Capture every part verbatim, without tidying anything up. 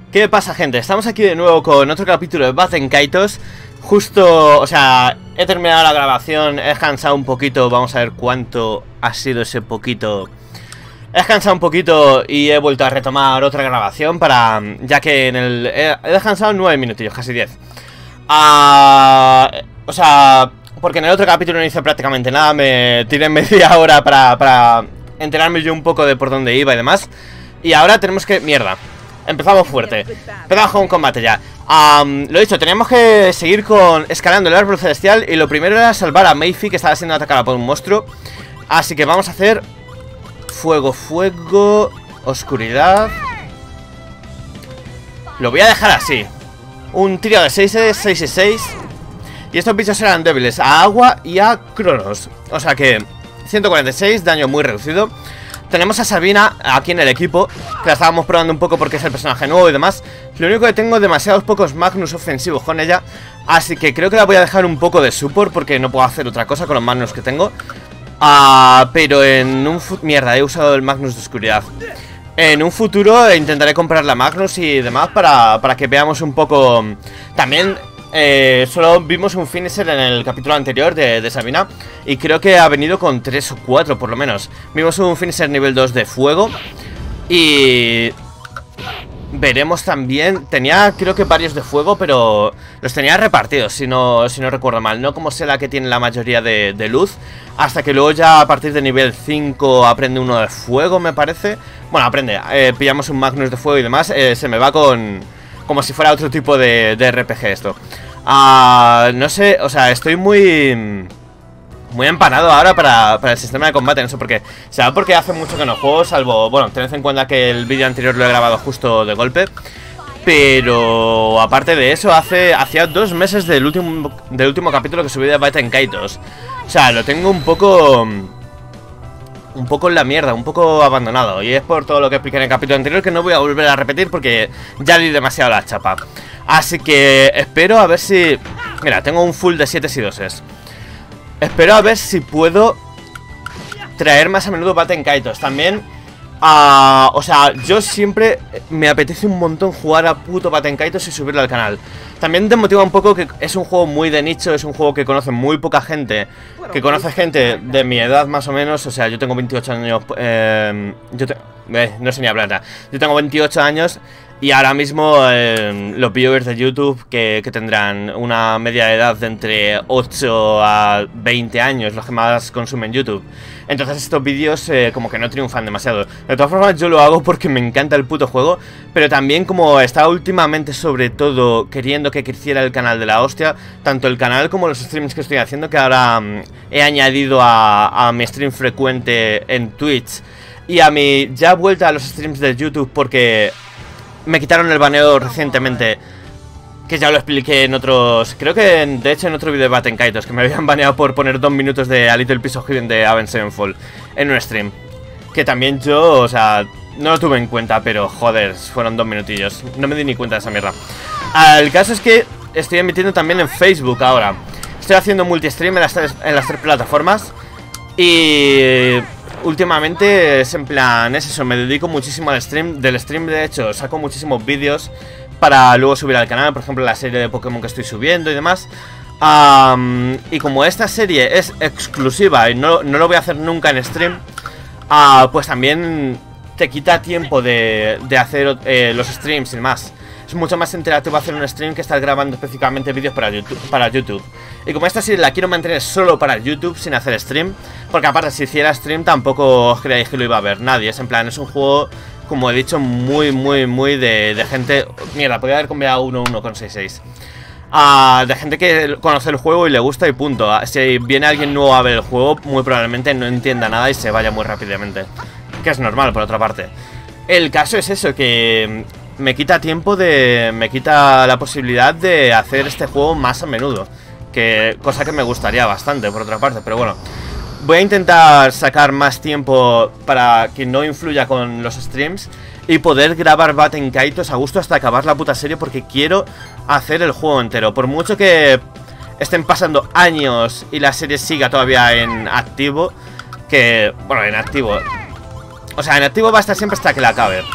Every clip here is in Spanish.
¿Qué pasa, gente? Estamos aquí de nuevo con otro capítulo de Baten Kaitos. Justo, o sea, he terminado la grabación, he descansado un poquito. Vamos a ver cuánto ha sido ese poquito. He descansado un poquito y he vuelto a retomar otra grabación para... Ya que en el... He, he descansado nueve minutillos, casi diez. Uh, o sea, porque en el otro capítulo no hice prácticamente nada. Me tiré media hora para, para enterarme yo un poco de por dónde iba y demás. Y ahora tenemos que... Mierda. Empezamos fuerte. Empezamos con un combate ya. um, Lo dicho, teníamos que seguir con escalando el árbol celestial. Y lo primero era salvar a Mayfi, que estaba siendo atacada por un monstruo. Así que vamos a hacer fuego, fuego, oscuridad. Lo voy a dejar así. Un trío de seis, seis y seis. Y estos bichos eran débiles a agua y a Cronos. O sea que ciento cuarenta y seis, daño muy reducido. Tenemos a Sabina aquí en el equipo, que la estábamos probando un poco porque es el personaje nuevo y demás. Lo único que tengo demasiados pocos Magnus ofensivos con ella, así que creo que la voy a dejar un poco de support porque no puedo hacer otra cosa con los Magnus que tengo. uh, Pero en un... Mierda, he usado el Magnus de oscuridad. En un futuro intentaré comprar la Magnus y demás para, para que veamos un poco. También... Eh, solo vimos un finisher en el capítulo anterior de, de Sabina. Y creo que ha venido con tres o cuatro por lo menos. Vimos un finisher nivel dos de fuego. Y... veremos también. Tenía creo que varios de fuego, pero los tenía repartidos, si no, si no recuerdo mal. No como sea la que tiene la mayoría de, de luz. Hasta que luego ya a partir de nivel cinco aprende uno de fuego, me parece. Bueno, aprende, eh, pillamos un Magnus de fuego y demás. eh, Se me va con... como si fuera otro tipo de, de R P G esto. uh, No sé, o sea, estoy muy... muy empanado ahora para, para el sistema de combate. No sé por qué. Será porque hace mucho que no juego, salvo... Bueno, tened en cuenta que el vídeo anterior lo he grabado justo de golpe. Pero aparte de eso, hace hacía dos meses del último, del último capítulo que subí de Baten Kaitos. O sea, lo tengo un poco... un poco en la mierda, un poco abandonado. Y es por todo lo que expliqué en el capítulo anterior, que no voy a volver a repetir porque ya di demasiado la chapa. Así que espero a ver si... Mira, tengo un full de siete y doses. Espero a ver si puedo traer más a menudo Baten Kaitos. También, uh, o sea, yo siempre me apetece un montón jugar a puto Baten Kaitos y subirlo al canal. También te motiva un poco que es un juego muy de nicho, es un juego que conoce muy poca gente, que conoce gente de mi edad más o menos. O sea, yo tengo veintiocho años, eh, yo te, eh, no sé ni hablar. Yo tengo veintiocho años y ahora mismo eh, los viewers de YouTube que, que tendrán una media de edad de entre ocho a veinte años, los que más consumen YouTube. Entonces estos vídeos eh, como que no triunfan demasiado. De todas formas yo lo hago porque me encanta el puto juego, pero también como estaba últimamente sobre todo queriendo que creciera el canal de la hostia, tanto el canal como los streams que estoy haciendo, que ahora um, he añadido a, a mi stream frecuente en Twitch y a mi ya vuelta a los streams de YouTube porque me quitaron el baneo recientemente. Que ya lo expliqué en otros... Creo que en, de hecho en otro vídeo de Baten Kaitos, que me habían baneado por poner dos minutos de A Little Piece of Heaven de Avenged Sevenfold en un stream. Que también yo, o sea, no lo tuve en cuenta, pero joder, fueron dos minutillos. No me di ni cuenta de esa mierda. El caso es que estoy emitiendo también en Facebook ahora. Estoy haciendo multi-stream en las tres, en las tres plataformas. Y... últimamente es en plan, es eso, me dedico muchísimo al stream. Del stream de hecho saco muchísimos vídeos para luego subir al canal, por ejemplo la serie de Pokémon que estoy subiendo y demás. um, Y como esta serie es exclusiva y no, no lo voy a hacer nunca en stream, uh, pues también te quita tiempo de, de hacer eh, los streams y demás. Es mucho más interactivo hacer un stream que estar grabando específicamente vídeos para YouTube, para YouTube. Y como esta serie la quiero mantener solo para YouTube sin hacer stream, porque aparte si hiciera stream tampoco os creáis que lo iba a ver nadie. Es en plan, es un juego, como he dicho, muy, muy, muy de, de gente... Mierda, podría haber cambiado uno uno con seis seis. Uh, de gente que conoce el juego y le gusta y punto. Si viene alguien nuevo a ver el juego, muy probablemente no entienda nada y se vaya muy rápidamente. Que es normal, por otra parte. El caso es eso, que me quita tiempo de... Me quita la posibilidad de hacer este juego más a menudo. Que, cosa que me gustaría bastante, por otra parte, pero bueno. Voy a intentar sacar más tiempo para que no influya con los streams y poder grabar Baten Kaitos a gusto hasta acabar la puta serie, porque quiero hacer el juego entero. Por mucho que estén pasando años y la serie siga todavía en activo, que... bueno, en activo... O sea, en activo va a estar siempre hasta que la acabe.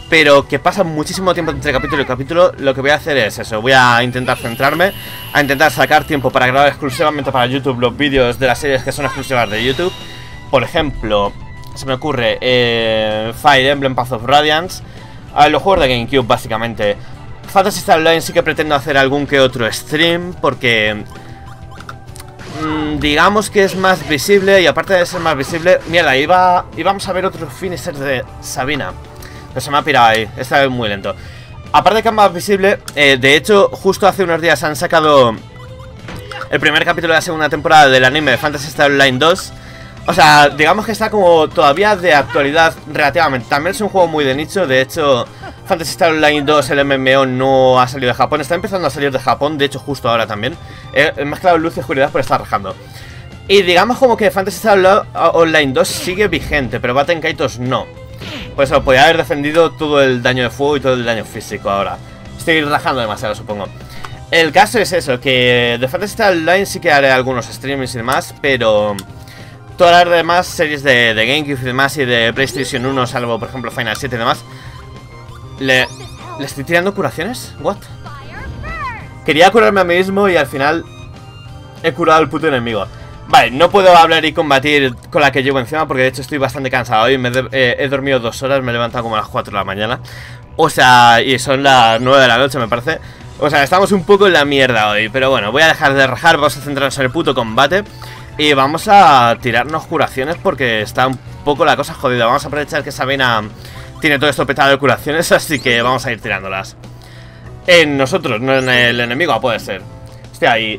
pero que pasa muchísimo tiempo entre capítulo y capítulo. Lo que voy a hacer es eso, voy a intentar centrarme, a intentar sacar tiempo para grabar exclusivamente para YouTube los vídeos de las series que son exclusivas de YouTube. Por ejemplo, se me ocurre eh, Fire Emblem Path of Radiance, a los juegos de GameCube básicamente. Phantasy Star Online sí que pretendo hacer algún que otro stream, porque mmm, digamos que es más visible, y aparte de ser más visible, mierda, iba, íbamos a ver otros finishers de Sabina, pero se me ha pirado ahí, esta vez muy lento. Aparte de que es más visible, eh, de hecho, justo hace unos días han sacado el primer capítulo de la segunda temporada del anime de Phantasy Star Online dos. O sea, digamos que está como todavía de actualidad relativamente. También es un juego muy de nicho. De hecho, Phantasy Star Online dos, el M M O, no ha salido de Japón. Está empezando a salir de Japón, de hecho justo ahora también. He mezclado luz y oscuridad por estar rajando. Y digamos como que Phantasy Star Online dos sigue vigente, pero Baten Kaitos no. Por eso podría haber defendido todo el daño de fuego y todo el daño físico ahora. Estoy rajando demasiado, supongo. El caso es eso, que de Phantasy Star Online sí que haré algunos streamings y demás, pero todas las demás series de, de GameCube y demás, y de PlayStation uno, salvo por ejemplo Final siete y demás, ¿Le, ¿le estoy tirando curaciones? ¿What? Quería curarme a mí mismo y al final he curado al puto enemigo. Vale, no puedo hablar y combatir con la que llevo encima, porque de hecho estoy bastante cansado. Hoy me de, eh, he dormido dos horas, me he levantado como a las cuatro de la mañana. O sea, y son las nueve de la noche me parece. O sea, estamos un poco en la mierda hoy. Pero bueno, voy a dejar de rajar, vamos a centrarnos en el puto combate. Y vamos a tirarnos curaciones porque está un poco la cosa jodida. Vamos a aprovechar que Sabina tiene todo esto petado de curaciones, así que vamos a ir tirándolas. En nosotros, no en el enemigo, puede ser. Hostia, ahí.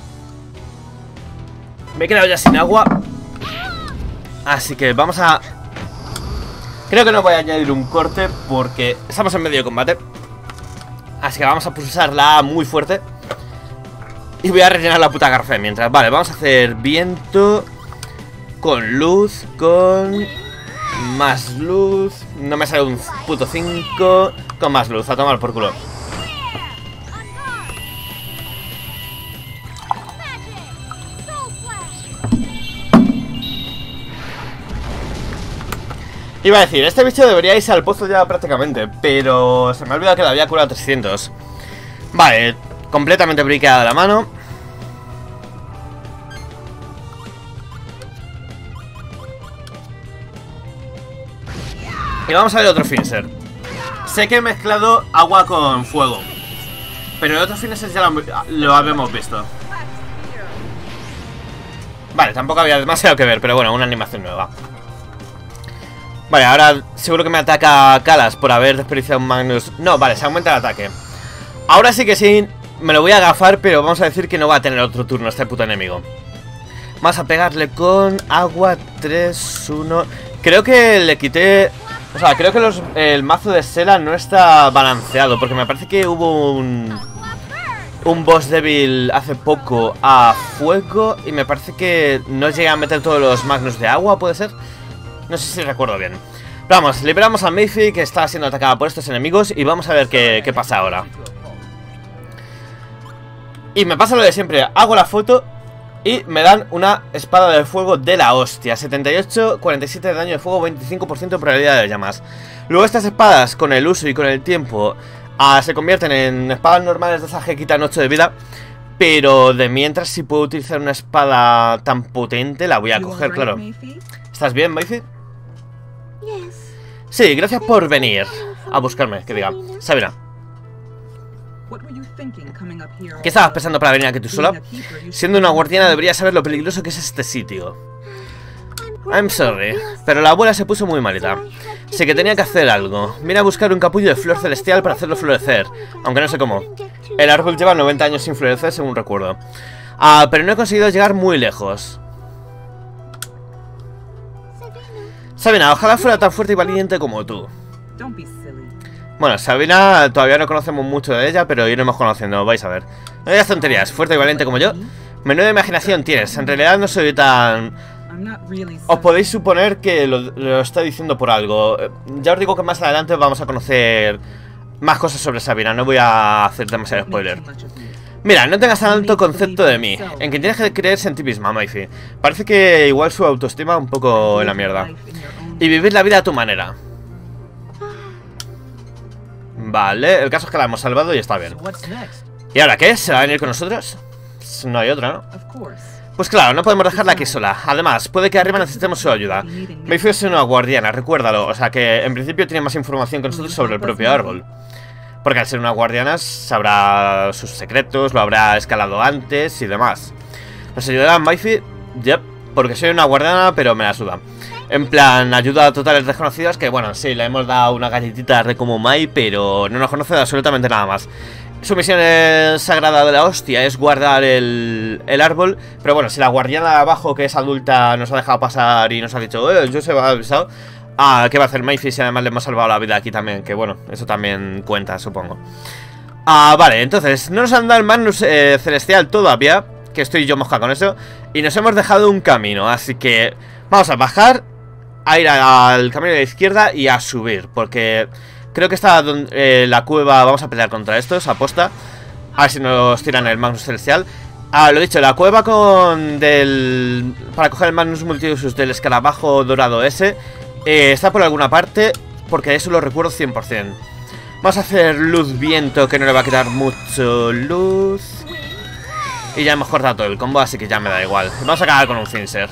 Me he quedado ya sin agua. Así que vamos a... Creo que no voy a añadir un corte porque estamos en medio de combate. Así que vamos a pulsar la A muy fuerte. Y voy a rellenar la puta garfe mientras. Vale, vamos a hacer viento con luz, con más luz. No me sale un puto cinco. Con más luz, a tomar por culo. Iba a decir, este bicho debería irse al pozo ya prácticamente, pero se me ha olvidado que le había curado trescientos. Vale, completamente briqueada la mano. Y vamos a ver otro finisher. Sé que he mezclado agua con fuego, pero el otro finisher ya lo, lo habíamos visto. Vale, tampoco había demasiado que ver, pero bueno, una animación nueva. Vale, ahora seguro que me ataca Kalas por haber desperdiciado un Magnus. No, vale, se aumenta el ataque. Ahora sí que sí, me lo voy a agafar, pero vamos a decir que no va a tener otro turno este puto enemigo. Vamos a pegarle con agua tres, uno. Creo que le quité... O sea, creo que los, el mazo de Sela no está balanceado, porque me parece que hubo un... Un boss débil hace poco a fuego, y me parece que no llegué a meter todos los Magnus de agua, ¿puede ser? No sé si recuerdo bien. Pero vamos, liberamos a Mayfi, que está siendo atacada por estos enemigos, y vamos a ver qué, qué pasa ahora. Y me pasa lo de siempre, hago la foto y me dan una espada de fuego de la hostia. setenta y ocho, cuarenta y siete de daño de fuego, veinticinco por ciento de probabilidad de llamas. Luego estas espadas, con el uso y con el tiempo, ah, se convierten en espadas normales de esas que quitan ocho de vida. Pero de mientras, si puedo utilizar una espada tan potente, la voy a coger, claro. ¿Estás bien, Mayfi? Sí, gracias por venir a buscarme, que diga. Sabina, ¿qué estabas pensando para venir aquí tú sola? Siendo una guardiana deberías saber lo peligroso que es este sitio. I'm sorry, pero la abuela se puso muy malita. Sé que tenía que hacer algo. Vine a buscar un capullo de flor celestial para hacerlo florecer, aunque no sé cómo. El árbol lleva noventa años sin florecer, según recuerdo. Ah, pero no he conseguido llegar muy lejos. Sabina, ojalá fuera tan fuerte y valiente como tú. Bueno, Sabina todavía no conocemos mucho de ella, pero iremos conociendo, vais a ver. No digas tonterías, fuerte y valiente como yo. Menuda imaginación tienes, en realidad no soy tan... Os podéis suponer que lo, lo está diciendo por algo. Ya os digo que más adelante vamos a conocer más cosas sobre Sabina, no voy a hacer demasiado spoiler. Mira, no tengas tanto concepto de mí. En que tienes que creerse en ti misma, Mayfi. Parece que igual su autoestima un poco en la mierda. Y vivir la vida a tu manera. Vale, el caso es que la hemos salvado y está bien. ¿Y ahora qué? ¿Se va a venir con nosotros? No hay otra, ¿no? Pues claro, no podemos dejarla aquí sola. Además, puede que arriba necesitemos su ayuda. Mayfi es una guardiana, recuérdalo. O sea que en principio tiene más información que nosotros sobre el propio árbol. Porque al ser una guardiana sabrá sus secretos, lo habrá escalado antes y demás. ¿Nos ayudará Mayfi? Yep, porque soy una guardiana, pero me la suda. En plan, ayuda a totales desconocidas, que bueno, sí, le hemos dado una galletita de como Mai, pero no nos conoce de absolutamente nada más. Su misión es sagrada de la hostia, es guardar el, el árbol. Pero bueno, si la guardiana de abajo, que es adulta, nos ha dejado pasar y nos ha dicho, eh, yo se va a avisar. Ah, ¿qué va a hacer Mayfi si además le hemos salvado la vida aquí también? Que bueno, eso también cuenta, supongo. Ah, vale, entonces, no nos han dado el Magnus eh, Celestial todavía, que estoy yo mosca con eso. Y nos hemos dejado un camino, así que vamos a bajar, a ir al camino de la izquierda y a subir, porque creo que está donde, eh, la cueva. Vamos a pelear contra estos, aposta. A ver si nos tiran el Magnus Celestial. Ah, lo dicho, la cueva con del... para coger el Magnus Multiusus del escarabajo dorado ese eh, está por alguna parte, porque eso lo recuerdo cien por cien. Vamos a hacer luz viento, que no le va a quedar mucho luz. Y ya hemos cortado todo el combo, así que ya me da igual. Vamos a acabar con un Finser.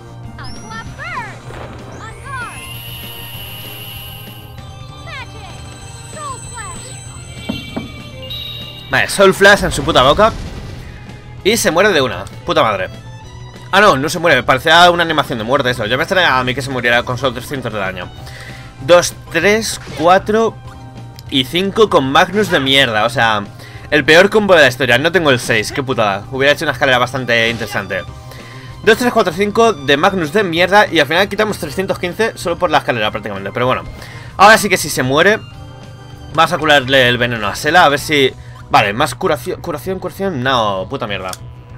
Vale, Soul Flash en su puta boca. Y se muere de una, puta madre. Ah, no, no se muere, parecía una animación de muerte eso. Yo me extrañaba a mí que se muriera con solo trescientos de daño. dos, tres, cuatro y cinco con Magnus de mierda. O sea, el peor combo de la historia. No tengo el seis, qué putada. Hubiera hecho una escalera bastante interesante. dos, tres, cuatro, cinco de Magnus de mierda. Y al final quitamos trescientos quince solo por la escalera prácticamente. Pero bueno, ahora sí que si se muere, vamos a curarle el veneno a Sela. A ver si... Vale, más curación, curación, curación. No, puta mierda.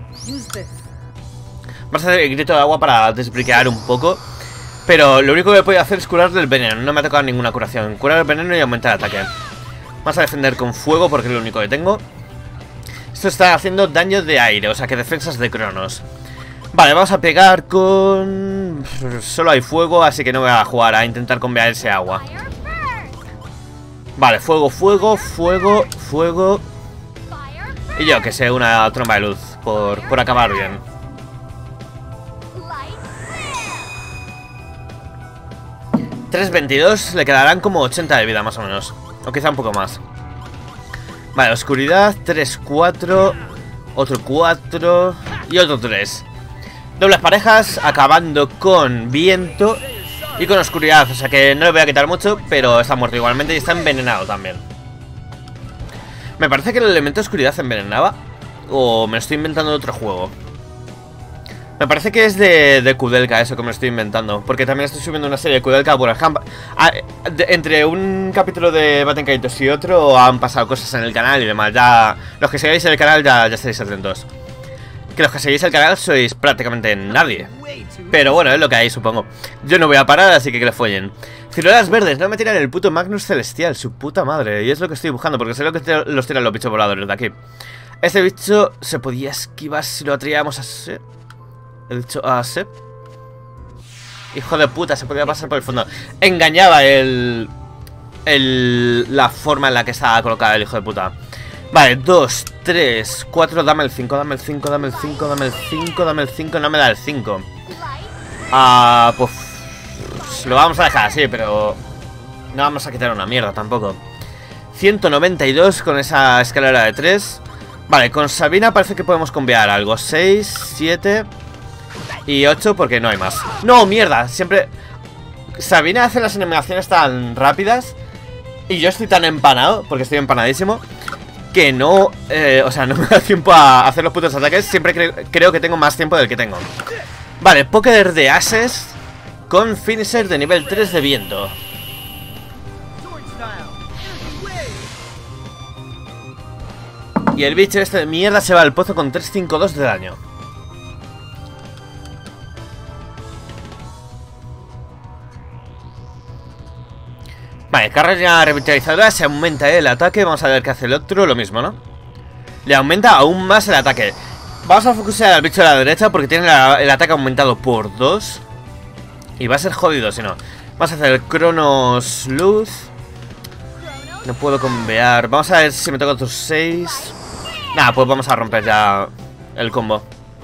Vamos a hacer el grito de agua para desbriquear un poco. Pero lo único que he podido hacer es curarle el veneno. No me ha tocado ninguna curación. Curar el veneno y aumentar el ataque. Vamos a defender con fuego porque es lo único que tengo. Esto está haciendo daño de aire, o sea que defensas de Cronos. Vale, vamos a pegar con... Solo hay fuego, así que no voy a jugar a intentar convear ese agua. Vale, fuego, fuego, fuego, fuego. Y yo que sé, una tromba de luz por, por acabar bien. tres veintidós, le quedarán como ochenta de vida más o menos. O quizá un poco más. Vale, oscuridad, tres, cuatro. Otro cuatro. Y otro tres. Dobles parejas, acabando con viento y con oscuridad. O sea que no le voy a quitar mucho, pero está muerto igualmente y está envenenado también. Me parece que el elemento de oscuridad envenenaba. O me estoy inventando otro juego. Me parece que es de, de Kudelka eso que me estoy inventando. Porque también estoy subiendo una serie de Kudelka por ejemplo. Ah, de, entre un capítulo de Baten Kaitos y otro han pasado cosas en el canal y demás. Ya, los que seguís el canal ya, ya estaréis atentos. Que los que seguís el canal sois prácticamente nadie. Pero bueno, es lo que hay, supongo. Yo no voy a parar, así que que le follen. Ciruelas verdes, no me tiran el puto Magnus Celestial. Su puta madre, y es lo que estoy buscando. Porque sé lo que te, los tiran los bichos voladores de aquí. Este bicho se podía esquivar si lo atraíamos a Sep. He dicho a Sep. Hijo de puta, se podía pasar por el fondo. Engañaba el... el la forma en la que estaba colocada el hijo de puta. Vale, dos, tres, cuatro, dame el cinco, dame el cinco, dame el cinco, dame el cinco, dame el cinco, no me da el cinco. Ah, pues lo vamos a dejar así, pero no vamos a quitar una mierda tampoco. ciento noventa y dos con esa escalera de tres. Vale, con Sabina parece que podemos convear algo. seis, siete y ocho porque no hay más. No, mierda, siempre Sabina hace las animaciones tan rápidas y yo estoy tan empanado, porque estoy empanadísimo, que no, eh, o sea, no me da tiempo a hacer los putos ataques. Siempre cre creo que tengo más tiempo del que tengo. Vale, Poker de Ases con Finisher de nivel tres de viento. Y el bicho este de mierda se va al pozo con trescientos cincuenta y dos de daño. Vale, carrera revitalizadora, se aumenta el ataque. Vamos a ver qué hace el otro, lo mismo, ¿no? Le aumenta aún más el ataque. Vamos a focusar al bicho de la derecha porque tiene la, el ataque aumentado por dos. Y va a ser jodido si no. Vamos a hacer Cronos Luz. No puedo convear. Vamos a ver si me toca otros seis. Nada, pues vamos a romper ya el combo.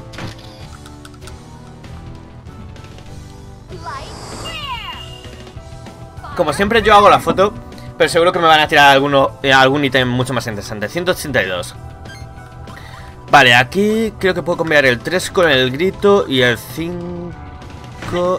Como siempre yo hago la foto, pero seguro que me van a tirar alguno, eh, algún ítem mucho más interesante. ciento ochenta y dos. Vale, aquí creo que puedo cambiar el tres con el grito y el cinco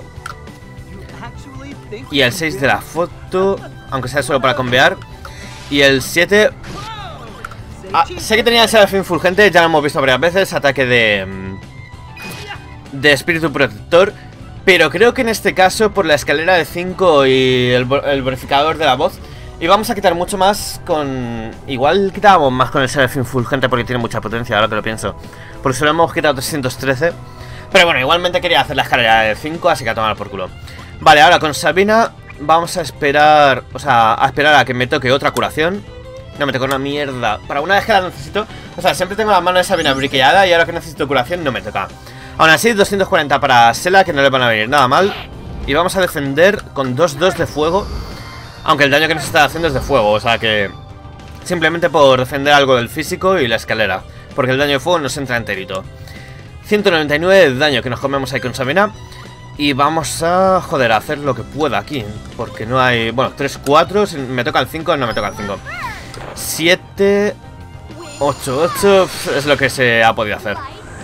y el seis de la foto, aunque sea solo para convear. Y el siete... Ah, sé que tenía el Serafín Fulgente, ya lo hemos visto varias veces, ataque de... de espíritu protector. Pero creo que en este caso, por la escalera de cinco y el, el verificador de la voz, íbamos a quitar mucho más con... Igual quitábamos más con el Serafín Fulgente porque tiene mucha potencia, ahora que lo pienso. Porque solo hemos quitado trescientos trece. Pero bueno, igualmente quería hacer la escalera de cinco, así que a tomar por culo. Vale, ahora con Sabina vamos a esperar... O sea, a esperar a que me toque otra curación. No me toca una mierda. Para una vez que la necesito... O sea, siempre tengo la mano de Sabina briqueada y ahora que necesito curación no me toca. Aún así, doscientos cuarenta para Sela, que no le van a venir nada mal. Y vamos a defender con dos dos de fuego. Aunque el daño que nos está haciendo es de fuego, o sea que... Simplemente por defender algo del físico y la escalera. Porque el daño de fuego nos entra enterito. ciento noventa y nueve de daño que nos comemos ahí con Sabina. Y vamos a, joder, a hacer lo que pueda aquí. Porque no hay... Bueno, tres, cuatro, si me toca el cinco, no me toca el cinco. siete, ocho, ocho, es lo que se ha podido hacer.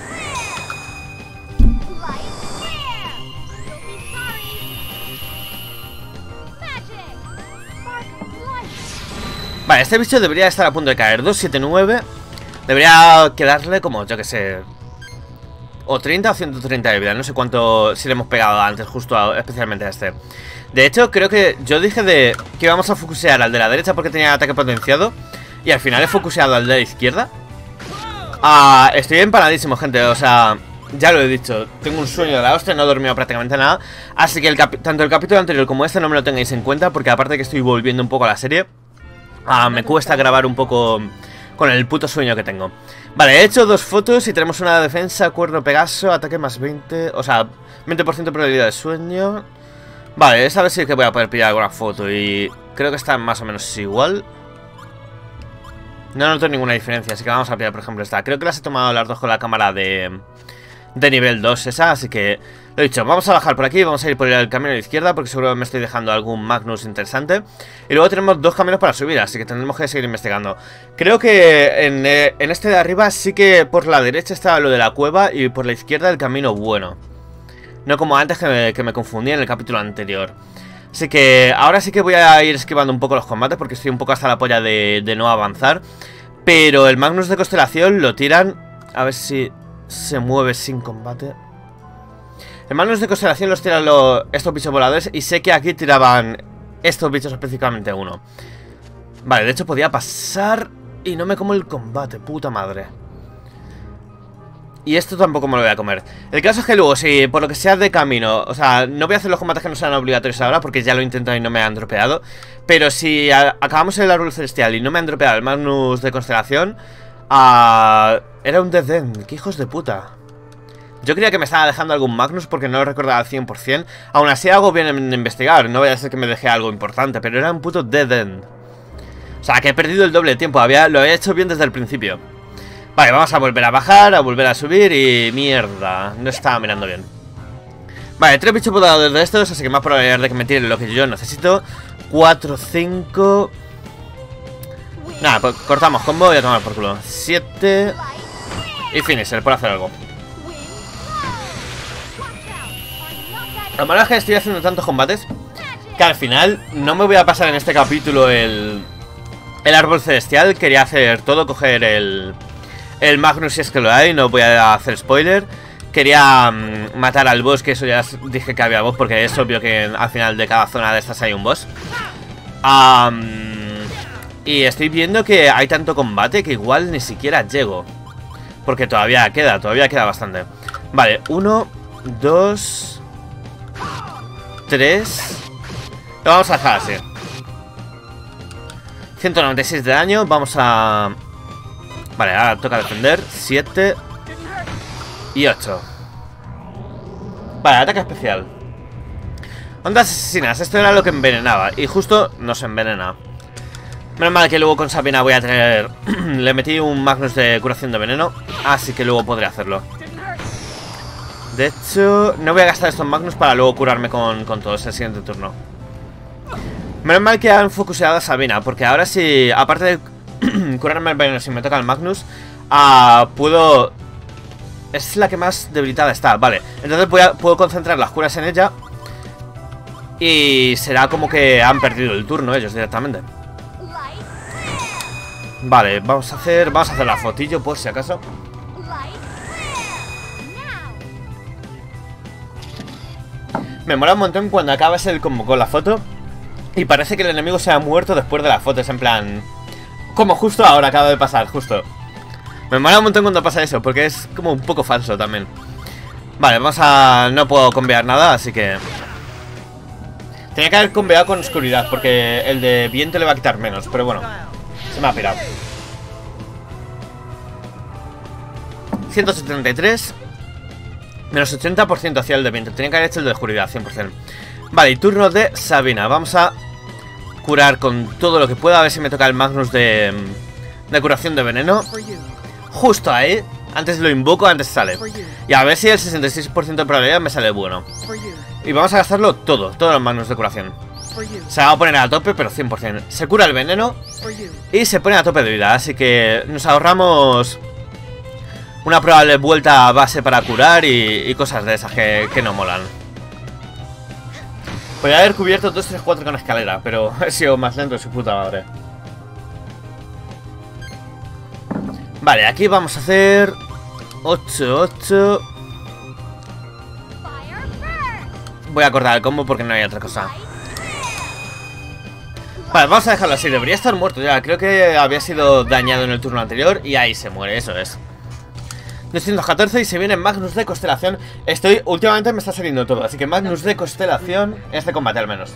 Vale, este bicho debería estar a punto de caer. doscientos setenta y nueve. Debería quedarle como, yo que sé, o treinta o ciento treinta de vida. No sé cuánto, si le hemos pegado antes, justo a, especialmente a este. De hecho, creo que yo dije de que íbamos a focusear al de la derecha porque tenía ataque potenciado. Y al final he focuseado al de la izquierda. Ah, estoy empanadísimo, gente. O sea, ya lo he dicho, tengo un sueño de la hostia, no he dormido prácticamente nada. Así que el tanto el capítulo anterior como este no me lo tengáis en cuenta, porque aparte de que estoy volviendo un poco a la serie, ah, me cuesta grabar un poco con el puto sueño que tengo. Vale, he hecho dos fotos y tenemos una defensa, cuerno Pegaso, ataque más veinte, o sea, veinte por ciento probabilidad de sueño. Vale, esta vez sí que voy a poder pillar alguna foto y creo que está más o menos igual. No noto ninguna diferencia, así que vamos a pillar, por ejemplo, esta. Creo que las he tomado las dos con la cámara de, de nivel dos esa, así que lo he dicho, vamos a bajar por aquí, vamos a ir por el camino de izquierda porque seguro me estoy dejando algún Magnus interesante. Y luego tenemos dos caminos para subir, así que tendremos que seguir investigando. Creo que en, eh, en este de arriba sí que por la derecha estaba lo de la cueva y por la izquierda el camino bueno. No como antes que me, que me confundí en el capítulo anterior. Así que ahora sí que voy a ir esquivando un poco los combates porque estoy un poco hasta la polla de, de no avanzar. Pero el Magnus de constelación lo tiran. A ver si se mueve sin combate. El Magnus de constelación los tiran los, estos bichos voladores. Y sé que aquí tiraban estos bichos específicamente uno. Vale, de hecho podía pasar y no me como el combate, puta madre. Y esto tampoco me lo voy a comer. El caso es que luego, si por lo que sea de camino, o sea, no voy a hacer los combates que no sean obligatorios ahora porque ya lo he intentado y no me han dropeado. Pero si a, acabamos en el árbol celestial y no me han dropeado el Magnus de constelación, uh, era un Dead End. ¡Qué hijos de puta! Yo creía que me estaba dejando algún Magnus porque no lo recordaba al cien por cien. Aún así hago bien en investigar, no vaya a ser que me deje algo importante, pero era un puto Dead End. O sea, que he perdido el doble de tiempo, había, lo había hecho bien desde el principio. Vale, vamos a volver a bajar, a volver a subir y... Mierda, no estaba mirando bien. Vale, tres bichos voladores de estos, así que más probabilidad de que me tiren lo que yo necesito. Cuatro, cinco... Nada, pues cortamos combo y a tomar por culo. Siete... Y finisher, por hacer algo. Lo malo es que estoy haciendo tantos combates que al final no me voy a pasar en este capítulo el... El árbol celestial. Quería hacer todo, coger el... El Magnus si es que lo hay, no voy a hacer spoiler. Quería um, matar al boss, que eso ya dije que había boss, porque es obvio que al final de cada zona de estas hay un boss. um, Y estoy viendo que hay tanto combate que igual ni siquiera llego, porque todavía queda, todavía queda bastante. Vale, uno, dos, tres. Lo vamos a dejar así. ciento noventa y seis de daño, vamos a... Vale, ahora toca defender. siete y ocho. Vale, ataque especial. Ondas asesinas, esto era lo que envenenaba y justo nos envenena. Menos mal que luego con Sabina voy a tener... Le metí un Magnus de curación de veneno, así que luego podré hacerlo. De hecho, no voy a gastar estos Magnus para luego curarme con, con todos el siguiente turno. Menos mal que han focuseado a Sabina, porque ahora sí, aparte de curarme el veneno si me toca el Magnus, uh, puedo... Es la que más debilitada está, vale. Entonces voy a, puedo concentrar las curas en ella. Y será como que han perdido el turno ellos directamente. Vale, vamos a hacer... Vamos a hacer la fotillo por si acaso. Me mola un montón cuando acabas el combo con la foto y parece que el enemigo se ha muerto después de la foto. Es en plan... Como justo ahora acaba de pasar, justo. Me mola un montón cuando pasa eso, porque es como un poco falso también. Vale, vamos a... No puedo convear nada, así que... Tenía que haber conveado con oscuridad, porque el de viento le va a quitar menos, pero bueno. Se me ha pirado. ciento setenta y tres. Menos ochenta por ciento hacia el de viento. Tenía que haber hecho el de oscuridad, cien por cien. Vale, y turno de Sabina. Vamos a curar con todo lo que pueda. A ver si me toca el Magnus de, de curación de veneno. Justo ahí. Antes lo invoco, antes sale. Y a ver si el sesenta y seis por ciento de probabilidad me sale bueno. Y vamos a gastarlo todo. Todos los Magnus de curación. Se va a poner a tope, pero cien por cien. Se cura el veneno y se pone a tope de vida. Así que nos ahorramos una probable vuelta a base para curar y, y cosas de esas que, que no molan. Podría haber cubierto dos, tres, cuatro con escalera, pero he sido más lento de su puta madre. Vale, aquí vamos a hacer ocho, ocho. Voy a cortar el combo porque no hay otra cosa. Vale, vamos a dejarlo así. Debería estar muerto ya. Creo que había sido dañado en el turno anterior y ahí se muere, eso es. doscientos catorce y se viene Magnus de constelación. Estoy, últimamente me está saliendo todo, así que Magnus de constelación en este combate al menos.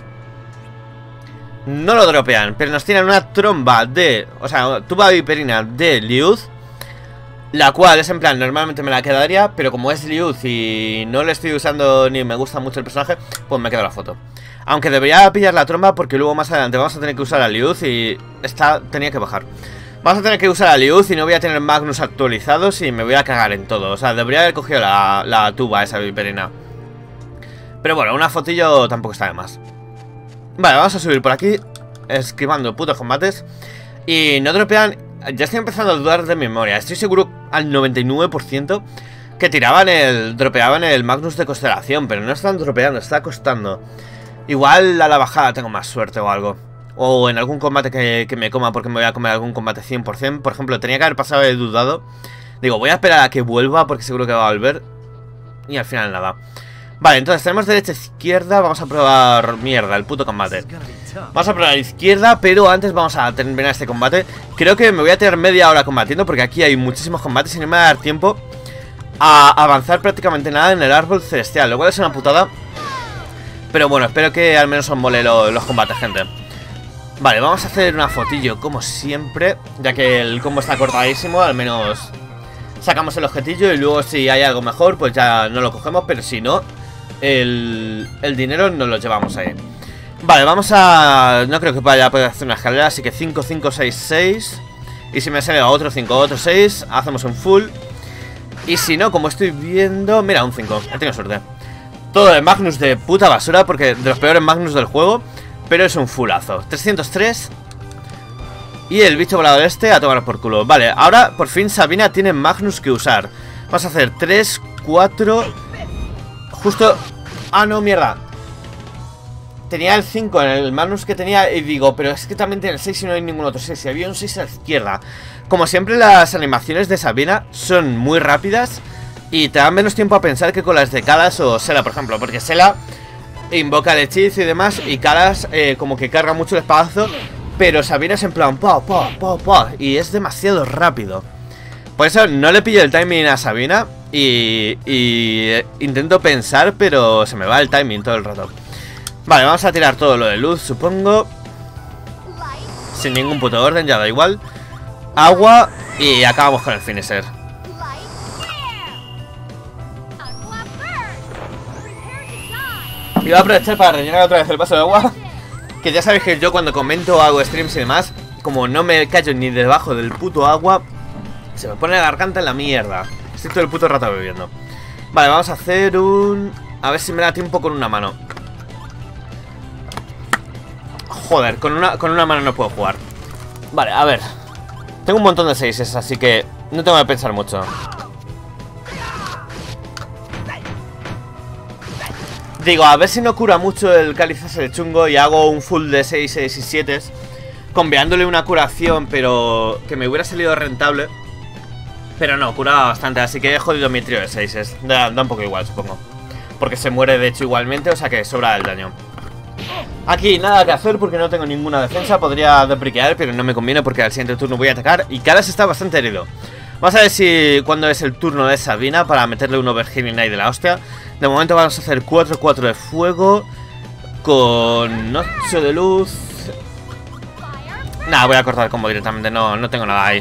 No lo dropean, pero nos tienen una tromba de... O sea, tuba viperina de Liuz, la cual es en plan, normalmente me la quedaría, pero como es Liuz y no le estoy usando ni me gusta mucho el personaje, pues me quedo la foto. Aunque debería pillar la tromba porque luego más adelante vamos a tener que usar a Liuz y esta tenía que bajar. Vamos a tener que usar a Liuz y no voy a tener Magnus actualizados y me voy a cagar en todo. O sea, debería haber cogido la, la tuba esa viperina. Pero bueno, una fotillo tampoco está de más. Vale, vamos a subir por aquí, esquivando putos combates. Y no dropean... Ya estoy empezando a dudar de memoria. Estoy seguro al noventa y nueve por ciento que tiraban el... Dropeaban el Magnus de constelación, pero no están dropeando, está costando. Igual a la bajada tengo más suerte o algo. O en algún combate que, que me coma porque me voy a comer algún combate cien por cien. Por ejemplo, tenía que haber pasado de dudado. Digo, voy a esperar a que vuelva porque seguro que va a volver. Y al final nada. Vale, entonces tenemos derecha e izquierda. Vamos a probar mierda, el puto combate. Vamos a probar izquierda, pero antes vamos a terminar este combate. Creo que me voy a tener media hora combatiendo porque aquí hay muchísimos combates y no me va a dar tiempo a avanzar prácticamente nada en el árbol celestial, lo cual es una putada. Pero bueno, espero que al menos os mole lo, los combates, gente. Vale, vamos a hacer una fotillo como siempre, ya que el combo está cortadísimo. Al menos sacamos el objetillo y luego si hay algo mejor pues ya no lo cogemos, pero si no, el, el dinero nos lo llevamos ahí. Vale, vamos a... No creo que vaya a poder hacer una escalera, así que cinco, cinco, seis, seis. Y si me sale otro cinco, otro seis, hacemos un full. Y si no, como estoy viendo... Mira, un cinco, he tenido suerte. Todo de Magnus de puta basura, porque de los peores Magnus del juego. Pero es un fullazo. trescientos tres. Y el bicho volador este a tomar por culo. Vale, ahora por fin Sabina tiene Magnus que usar. Vamos a hacer tres, cuatro. Justo... Ah, no, mierda. Tenía el cinco en el Magnus que tenía y digo, pero es que también tiene el seis y no hay ningún otro seis. Si había un seis a la izquierda. Como siempre, las animaciones de Sabina son muy rápidas y te dan menos tiempo a pensar que con las de Kalas o Sela, por ejemplo. Porque Sela invoca el hechizo y demás y Kalas eh, como que carga mucho el espadazo, pero Sabina es en plan pa, pa, pa, pa, y es demasiado rápido. Por eso no le pillo el timing a Sabina y, y eh, intento pensar, pero se me va el timing todo el rato. Vale, vamos a tirar todo lo de luz, supongo. Sin ningún puto orden, ya da igual. Agua y acabamos con el finisher. Y voy a aprovechar para rellenar otra vez el vaso de agua. Que ya sabéis que yo cuando comento, hago streams y demás, como no me callo ni debajo del puto agua, se me pone la garganta en la mierda. Estoy todo el puto rato bebiendo. Vale, vamos a hacer un... A ver si me da tiempo con una mano. Joder, con una, con una mano no puedo jugar. Vale, a ver. Tengo un montón de seises, así que no tengo que pensar mucho. Digo, a ver si no cura mucho el cáliz ese chungo y hago un full de seis, seis y siete, conveándole una curación, pero que me hubiera salido rentable. Pero no, curaba bastante, así que he jodido mi trío de seis. Da, da un poco igual, supongo. Porque se muere de hecho igualmente, o sea que sobra el daño. Aquí nada que hacer porque no tengo ninguna defensa. Podría depriquear, pero no me conviene porque al siguiente turno voy a atacar. Y Kalas está bastante herido. Vamos a ver si cuando es el turno de Sabina para meterle un overhealing ahí de la hostia. De momento vamos a hacer cuatro cuatro de fuego con ocho de luz. Nada, voy a cortar el combo directamente, no, no tengo nada ahí.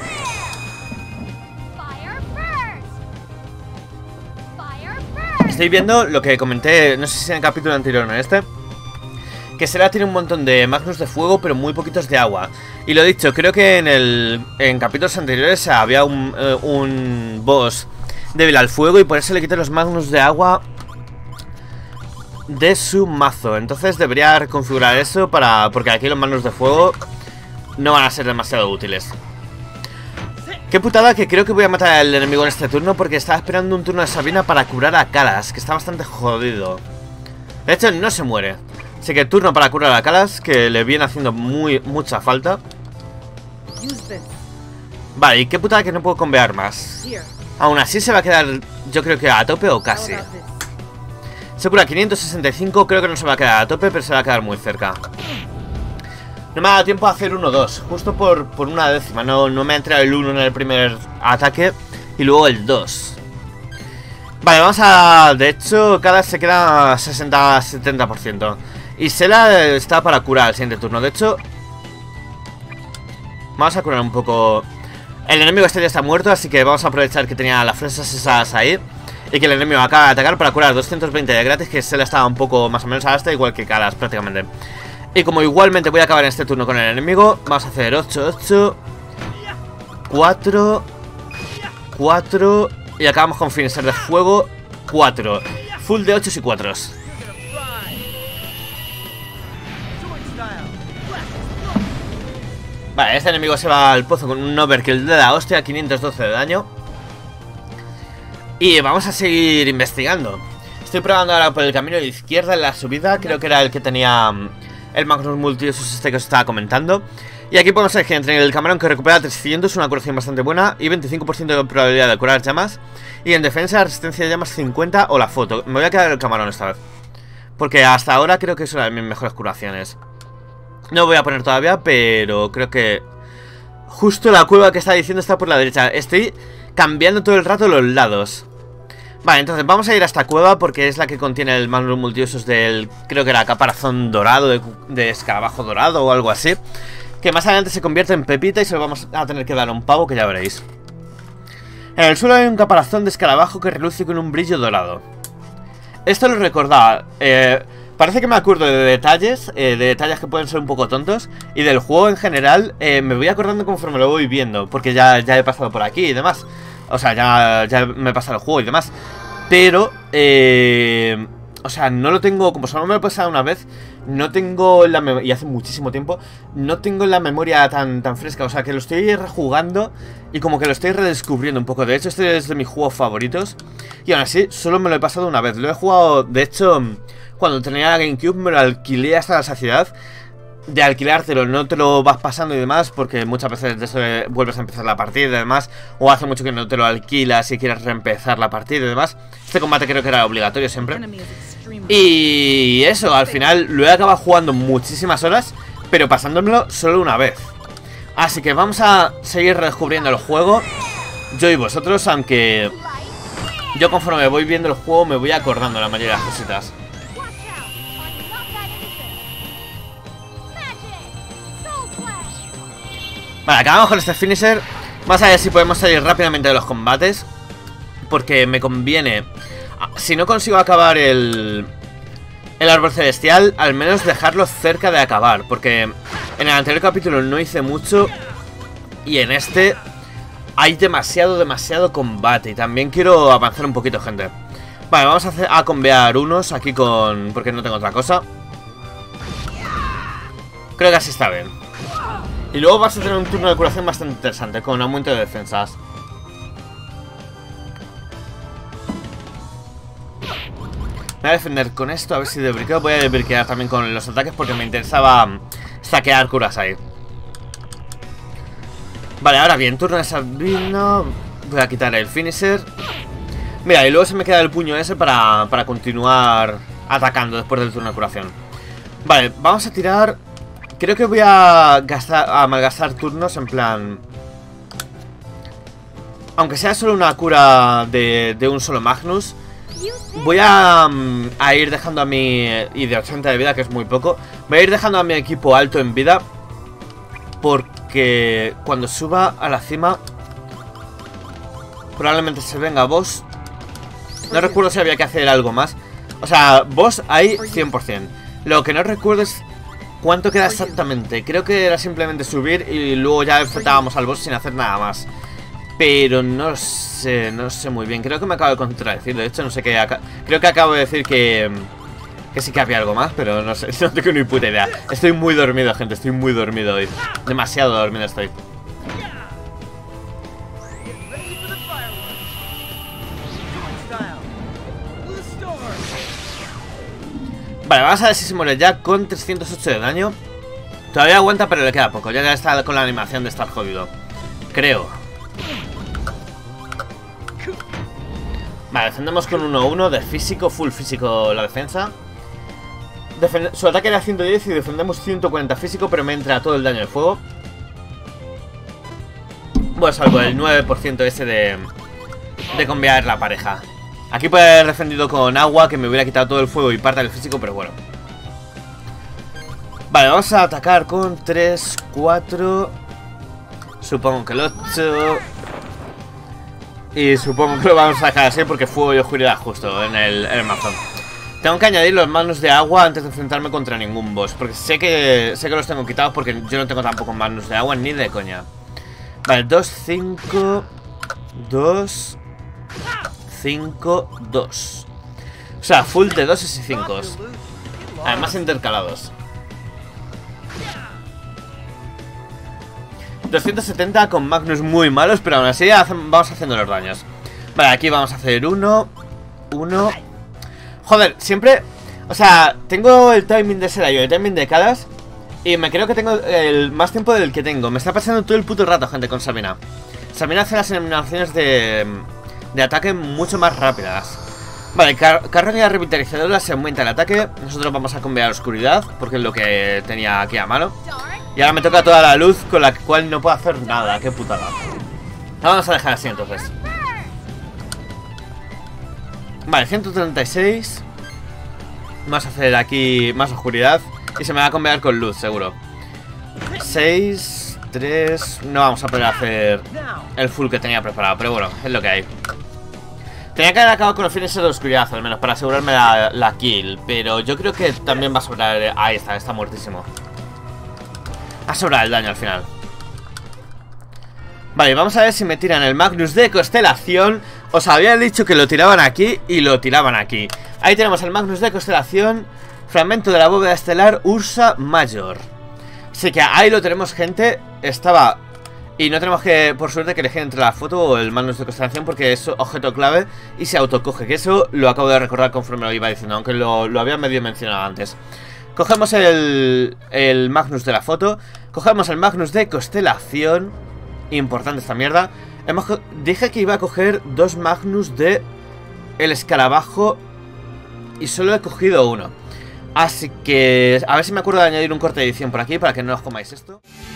Estoy viendo lo que comenté, no sé si en el capítulo anterior o en este, que Sela tiene un montón de Magnus de fuego, pero muy poquitos de agua. Y lo dicho, creo que en el en capítulos anteriores había un, eh, un boss débil al fuego y por eso le quité los Magnus de agua de su mazo. Entonces debería reconfigurar eso para porque aquí los Magnus de fuego no van a ser demasiado útiles. Qué putada que creo que voy a matar al enemigo en este turno porque estaba esperando un turno de Sabina para curar a Kalas, que está bastante jodido. De hecho, no se muere. Así que turno para curar a Kalas, que le viene haciendo muy mucha falta. Vale, y qué putada que no puedo convear más. Aún así se va a quedar, yo creo que a tope o casi. Se cura quinientos sesenta y cinco, creo que no se va a quedar a tope, pero se va a quedar muy cerca. No me ha dado tiempo a hacer uno dos, justo por, por una décima. No, no me ha entrado el uno en el primer ataque y luego el dos. Vale, vamos a... De hecho, cada se queda sesenta a setenta por ciento. Y Sela está para curar el siguiente turno. De hecho, vamos a curar un poco. El enemigo este ya está muerto, así que vamos a aprovechar que tenía las fresas esas ahí y que el enemigo acaba de atacar para curar doscientos veinte de gratis. Que Sela estaba un poco más o menos hasta igual que Kalas prácticamente. Y como igualmente voy a acabar en este turno con el enemigo, vamos a hacer ocho, ocho, cuatro, cuatro y acabamos con finisher de fuego, cuatro. Full de ocho y cuatro. Vale, este enemigo se va al pozo con un overkill de la hostia, quinientos doce de daño. Y vamos a seguir investigando. Estoy probando ahora por el camino de la izquierda en la subida, creo que era el que tenía el Magnus Multiusos este que os estaba comentando. Y aquí podemos ver que entre el camarón que recupera trescientos, una curación bastante buena y veinticinco por ciento de probabilidad de curar llamas. Y en defensa, resistencia de llamas cincuenta o la foto. Me voy a quedar el camarón esta vez, porque hasta ahora creo que es una de mis mejores curaciones. No voy a poner todavía, pero creo que justo la cueva que está diciendo está por la derecha. Estoy cambiando todo el rato los lados. Vale, entonces vamos a ir a esta cueva porque es la que contiene el Magnus Multiusos del... Creo que era caparazón dorado, de, de escarabajo dorado o algo así. Que más adelante se convierte en pepita y se lo vamos a tener que dar a un pavo, que ya veréis. En el suelo hay un caparazón de escarabajo que reluce con un brillo dorado. Esto lo recordaba. Eh, parece que me acuerdo de detalles, eh, de detalles que pueden ser un poco tontos. Y del juego en general, eh, me voy acordando conforme lo voy viendo, porque ya, ya he pasado por aquí y demás. O sea, ya, ya me he pasado el juego y demás. Pero, eh... o sea, no lo tengo, como solo me lo he pasado una vez, no tengo la memoria, y hace muchísimo tiempo, no tengo la memoria tan, tan fresca. O sea, que lo estoy rejugando y como que lo estoy redescubriendo un poco. De hecho, este es de mis juegos favoritos. Y aún así, solo me lo he pasado una vez. Lo he jugado, de hecho, cuando tenía la GameCube me lo alquilé hasta la saciedad. De alquilártelo, no te lo vas pasando y demás, porque muchas veces de eso vuelves a empezar la partida y demás. O hace mucho que no te lo alquilas y quieres reempezar la partida y demás. Este combate creo que era obligatorio siempre. Y eso, al final lo he acabado jugando muchísimas horas, pero pasándomelo solo una vez. Así que vamos a seguir redescubriendo el juego, yo y vosotros, aunque yo conforme voy viendo el juego me voy acordando la mayoría de las cositas. Vale, acabamos con este finisher. Vamos a ver si podemos salir rápidamente de los combates, porque me conviene. Si no consigo acabar el El árbol celestial, al menos dejarlo cerca de acabar, porque en el anterior capítulo no hice mucho y en este hay demasiado, demasiado combate y también quiero avanzar un poquito, gente. Vale, vamos a, hacer, a convear unos aquí con... porque no tengo otra cosa. Creo que así está bien. Y luego vas a tener un turno de curación bastante interesante, con aumento de defensas. Voy a defender con esto, a ver si debriqueo. Voy a debriquear también con los ataques porque me interesaba saquear curas ahí. Vale, ahora bien, turno de Sabino. Voy a quitar el finisher. Mira, y luego se me queda el puño ese para, para continuar atacando después del turno de curación. Vale, vamos a tirar... Creo que voy a gastar, a malgastar turnos en plan... Aunque sea solo una cura de, de un solo Magnus, voy a, a ir dejando a mi... Y de ochenta de vida, que es muy poco. Voy a ir dejando a mi equipo alto en vida, porque cuando suba a la cima probablemente se venga boss. No recuerdo si había que hacer algo más. O sea, boss hay cien por cien. Lo que no recuerdo es cuánto queda exactamente. Creo que era simplemente subir y luego ya enfrentábamos al boss sin hacer nada más. Pero no sé, no sé muy bien. Creo que me acabo de contradecir. De hecho, no sé qué. Creo que acabo de decir que... Que sí que había algo más, pero no sé. No tengo ni puta idea. Estoy muy dormido, gente. Estoy muy dormido hoy. Demasiado dormido estoy. Vale, vamos a ver si se muere ya con trescientos ocho de daño. Todavía aguanta, pero le queda poco. Ya está con la animación de estar jodido, creo. Vale, defendemos con uno uno de físico, full físico la defensa. Defend Su ataque era ciento diez y defendemos ciento cuarenta físico, pero me entra todo el daño de fuego. Bueno, salvo el nueve por ciento ese de, de conviar la pareja. Aquí puede haber defendido con agua, que me hubiera quitado todo el fuego y parte del físico, pero bueno. Vale, vamos a atacar con tres, cuatro. Supongo que el ocho. Y supongo que lo vamos a dejar así porque fuego y oscuridad justo en el, en el mazón. Tengo que añadir los manos de agua antes de enfrentarme contra ningún boss, porque sé que sé que los tengo quitados porque yo no tengo tampoco manos de agua ni de coña. Vale, dos, cinco, dos, cinco, dos. O sea, full de dos y cinco. Además intercalados. doscientos setenta con Magnus muy malos, pero aún así hacen, vamos haciendo los daños. Vale, aquí vamos a hacer uno, uno. Joder, siempre... O sea, tengo el timing de Serayo, el timing de Kalas, y me creo que tengo el más tiempo del que tengo. Me está pasando todo el puto rato, gente, con Sabina. Sabina hace las eliminaciones de, de ataque mucho más rápidas. Vale, car carga revitalizadora, se aumenta el ataque. Nosotros vamos a cambiar oscuridad, porque es lo que tenía aquí a mano. Y ahora me toca toda la luz, con la cual no puedo hacer nada. Qué putada. La vamos a dejar así entonces. Vale, ciento treinta y seis. Vamos a hacer aquí más oscuridad. Y se me va a cambiar con luz, seguro. seis, tres. No vamos a poder hacer el full que tenía preparado, pero bueno, es lo que hay. Tenía que haber acabado con los fines de oscuridad, al menos, para asegurarme la, la kill. Pero yo creo que también va a sobrar. Ahí está, está muertísimo. Ha sobrado el daño al final. Vale, vamos a ver si me tiran el Magnus de Constelación. Os había dicho que lo tiraban aquí y lo tiraban aquí. Ahí tenemos el Magnus de Constelación. Fragmento de la bóveda estelar Ursa Major. Así que ahí lo tenemos, gente. Estaba... Y no tenemos que, por suerte, que elegir entre la foto o el Magnus de Constelación, porque es objeto clave y se autocoge. Que eso lo acabo de recordar conforme lo iba diciendo, aunque lo, lo había medio mencionado antes. Cogemos el, el Magnus de la foto. Cogemos el Magnus de Constelación. Importante esta mierda. Hemos, dije que iba a coger dos Magnus de el escarabajo y solo he cogido uno. Así que a ver si me acuerdo de añadir un corte de edición por aquí para que no os comáis esto.